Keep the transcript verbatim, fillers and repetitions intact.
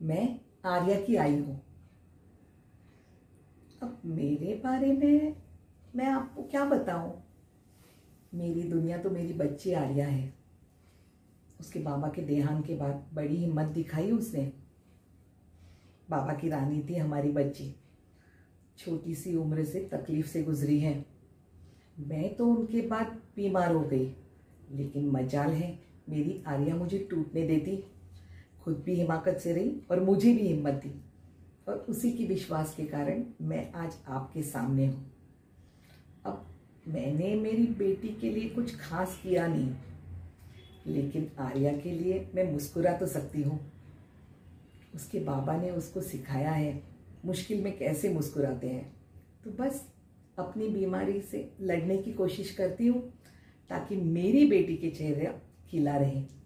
मैं आर्या की आई हूँ। अब मेरे बारे में मैं आपको क्या बताऊं। मेरी दुनिया तो मेरी बच्ची आर्या है। उसके बाबा के देहांत के बाद बड़ी हिम्मत दिखाई उसने। बाबा की रानी थी हमारी बच्ची। छोटी सी उम्र से तकलीफ से गुजरी है। मैं तो उनके बाद बीमार हो गई, लेकिन मजाल है मेरी आर्या मुझे टूटने देती। खुद भी हिमाकत से रही और मुझे भी हिम्मत दी, और उसी के विश्वास के कारण मैं आज आपके सामने हूँ। अब मैंने मेरी बेटी के लिए कुछ खास किया नहीं, लेकिन आर्या के लिए मैं मुस्कुरा तो सकती हूँ। उसके बाबा ने उसको सिखाया है मुश्किल में कैसे मुस्कुराते हैं। तो बस अपनी बीमारी से लड़ने की कोशिश करती हूँ ताकि मेरी बेटी के चेहरा खिला रहे।